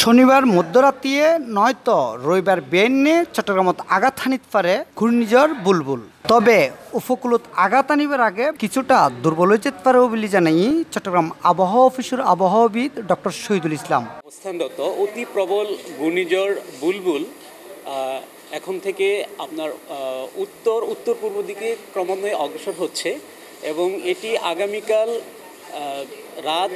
শনিবার মধ্যরাতে নয়তো রবিবার বেইনে চট্টগ্রামত আঘাত হানিত পারে ঘূর্ণিঝড় বুলবুল। তবে উপকূলত আঘাত আনিবার আগে কিছুটা দুর্বল হয়ে যেতে পারে বলে জানাই চট্টগ্রাম আবহাওয়া অফিসের আবহাওয়াবিদ ডক্টর শহীদুল ইসলাম। অবস্থানরত অতি প্রবল ঘূর্ণিঝড় বুলবুল এখন থেকে আপনার উত্তর পূর্ব দিকে ক্রমান্বয়ে অগ্রসর হচ্ছে এবং এটি আগামীকাল রাত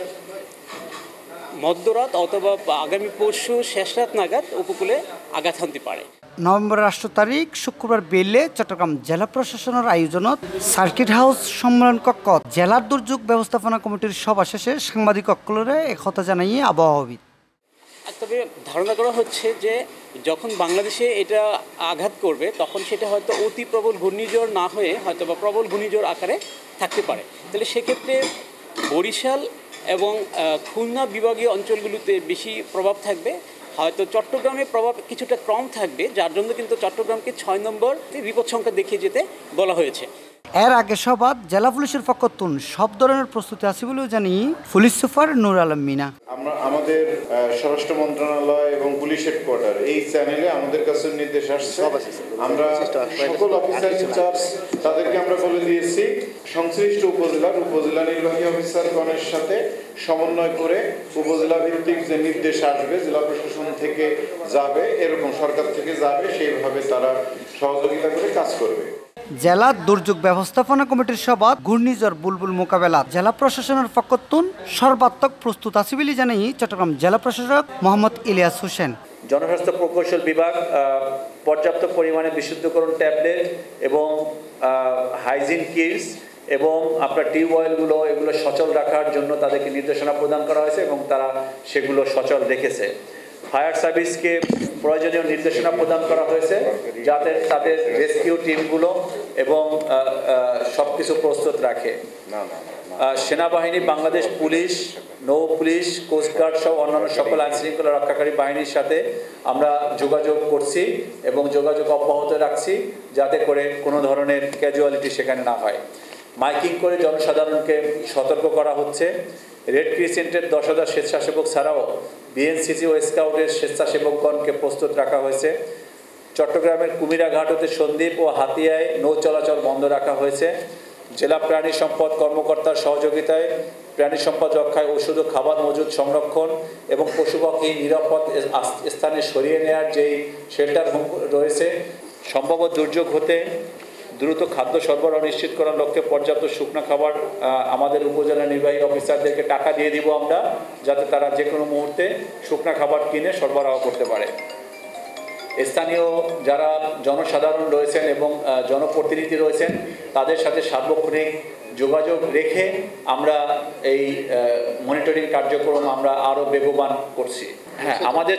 মধ্যরাত অথবা আগামী পরশু শেষ রাত নাগাদ উপকূলে আঘাত হানতে পারে। নভেম্বর 8 তারিখ শুক্রবার বেলে চট্টগ্রাম জেলা প্রশাসনের আয়োজনত সার্কিট হাউস সম্মেলন কক্ষ জেলার দুর্যোগ ব্যবস্থাপনা কমিটির সভা শেষে সাংবাদিক অক্কলরে একথা জানাই আবহাওয়াবিদ। তবে ধারণা করা হচ্ছে যে যখন বাংলাদেশে এটা আঘাত করবে তখন সেটা হয়তো অতি প্রবল ঘূর্ণিঝড় না হয়ে হয়তো বা প্রবল ঘূর্ণিঝড় আকারে থাকতে পারে। তাহলে সেক্ষেত্রে বরিশাল এবং খুলনা বিভাগীয় অঞ্চলগুলোতে বেশি প্রভাব থাকবে, হয়তো চট্টগ্রামে প্রভাব কিছুটা কম থাকবে, যার জন্য কিন্তু চট্টগ্রামকে 6 নম্বর বিপদ সংখ্যা দেখিয়ে যেতে বলা হয়েছে। এর আগে সভাত জেলা পুলিশের পক্ষতুন সব ধরনের প্রস্তুতি আছে বলেও জানি পুলিশ সুপার নূর আলম মিনা। আমরা আমাদের স্বরাষ্ট্র মন্ত্রণালয় এবং পুলিশ হেডকোয়ার্টার এই চ্যানেলে আমাদের কাছে নির্দেশ আসছে, আমরা সকল অফিসার ইনচার্জ তাদেরকে আমরা বলে দিয়েছি সংশ্লিষ্ট উপজেলা নির্বাহী অফিসারগণের সাথে সমন্বয় করে উপজেলা ভিত্তিক যে নির্দেশ আসবে জেলা প্রশাসন থেকে যাবে, এরকম সরকার থেকে যাবে, সেইভাবে তারা সহযোগিতা করে কাজ করবে। জেলা দুর্যোগ ব্যবস্থাপনা কমিটির সভা ঘূর্ণিঝড় বুলবুল মোকাবেলা জেলা প্রশাসনের পক্ষতুন সর্বাত্মক প্রস্তুত আছে বলে জানাই চট্টগ্রাম জেলা প্রশাসক মোহাম্মদ ইলিয়াস হোসেন। জনস্বাস্থ্য প্রকৌশল বিভাগ পর্যাপ্ত পরিমাণে বিশুদ্ধকরণ ট্যাবলেট এবং হাইজিন কিটস এবং আপনার টিউবওয়েলগুলো এগুলো সচল রাখার জন্য তাদেরকে নির্দেশনা প্রদান করা হয়েছে এবং তারা সেগুলো সচল রেখেছে। ফায়ার সার্ভিসকে প্রয়োজনীয় নির্দেশনা প্রদান করা হয়েছে যাতে তাদের রেস্কিউ টিমগুলো এবং সব কিছু প্রস্তুত রাখে। সেনাবাহিনী, বাংলাদেশ পুলিশ, নৌ পুলিশ, কোস্টগার্ড সহ অন্যান্য সকল আইনশৃঙ্খলা রক্ষাকারী বাহিনীর সাথে আমরা যোগাযোগ করছি এবং যোগাযোগ অব্যাহত রাখছি যাতে করে কোনো ধরনের ক্যাজুয়ালিটি সেখানে না হয়। মাইকিং করে জনসাধারণকে সতর্ক করা হচ্ছে। রেড ক্রিসেন্টের 10,000 স্বেচ্ছাসেবক ছাড়াও বিএনসিসি ও স্কাউটের স্বেচ্ছাসেবকগণকে প্রস্তুত রাখা হয়েছে। চট্টগ্রামের কুমিরাঘাট হতে সন্দ্বীপ ও হাতিয়ায় নৌ চলাচল বন্ধ রাখা হয়েছে। জেলা প্রাণী সম্পদ কর্মকর্তার সহযোগিতায় প্রাণী সম্পদ রক্ষায় ওষুধ ও খাবার মজুদ সংরক্ষণ এবং পশুপাখি নিরাপদ স্থানে সরিয়ে নেওয়ার যেই শেল্টার হোম রয়েছে, সম্ভাব্য দুর্যোগ হতে দ্রুত খাদ্য সরবরাহ নিশ্চিত করার লক্ষ্যে পর্যাপ্ত শুকনো খাবার আমাদের উপজেলা নির্বাহী অফিসারদেরকে টাকা দিয়ে দিব আমরা, যাতে তারা যে কোনো মুহূর্তে শুকনো খাবার কিনে সরবরাহ করতে পারে। স্থানীয় যারা জনসাধারণ রয়েছেন এবং জনপ্রতিনিধি রয়েছেন তাদের সাথে সার্বক্ষণিক যোগাযোগ রেখে আমরা এই মনিটরিং কার্যক্রম আমরা আরও বেগবান করছি। হ্যাঁ, আমাদের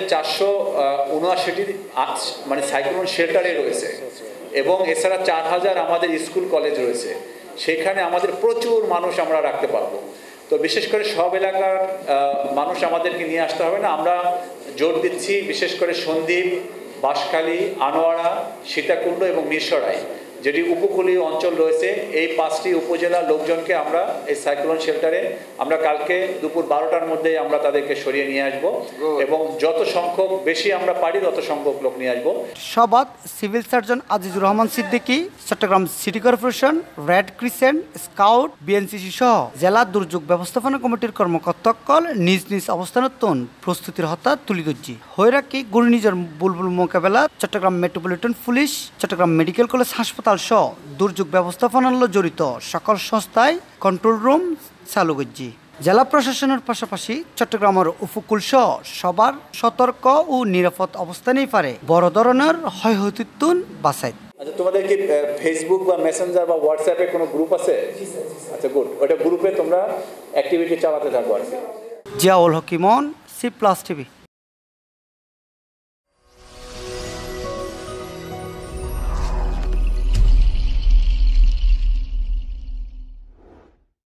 479টি মানে সাইক্লোন শেল্টারে রয়েছে এবং এছাড়া 4,000 আমাদের স্কুল কলেজ রয়েছে, সেখানে আমাদের প্রচুর মানুষ আমরা রাখতে পারবো। তো বিশেষ করে সব এলাকার মানুষ আমাদেরকে নিয়ে আসতে হবে না, আমরা জোর দিচ্ছি বিশেষ করে সন্দ্বীপ, বাঁশখালী, আনোয়ারা, সীতাকুণ্ড এবং মিরসরাই যেটি উপকূলীয় অঞ্চল রয়েছে, এই 5টি উপজেলার লোকজনকে আমরা এই সাইক্লোন শেল্টারে আমরা কালকে দুপুর 12টার মধ্যেই আমরা তাদেরকে সরিয়ে নিয়ে আসব এবং যত সংখ্যক বেশি আমরা পারি তত সংখ্যক লোক নিয়ে আসব। সভাত civil surgeon Azizur Rahman Siddiqui, Chattogram city corporation, red crescent, scout, BNCC সহ জেলা দুর্যোগ ব্যবস্থাপনা কমিটির কর্মকর্তাসকল নিজ নিজ অবস্থানতন প্রস্তুতির হতা তুলি ধরছি। হয়ে রাখি ঘূর্ণিঝড় বুলবুল মোকাবেলা Chattogram metropolitan police, Chattogram medical college হাসপাতাল সহ দুর্যোগ ব্যবস্থাপনার জড়িত সকল সংস্থায় কন্ট্রোল রুম চালু করছি। জেলা প্রশাসনের পাশাপাশি চট্টগ্রামের উপকূল সহ সবার সতর্ক ও নিরাপদ অবস্থানেই পারে বড় ধরনের ক্ষয়ক্ষতির বাঁচাই। আচ্ছা, তোমাদের কি ফেসবুক বা মেসেঞ্জার বা হোয়াটসঅ্যাপে কোনো গ্রুপ আছে? আচ্ছা, গুড, ওটা গ্রুপে তোমরা অ্যাক্টিভিটি চালাতে থাকো আর কি। জিয়াউল হক ইমন, C+ TV।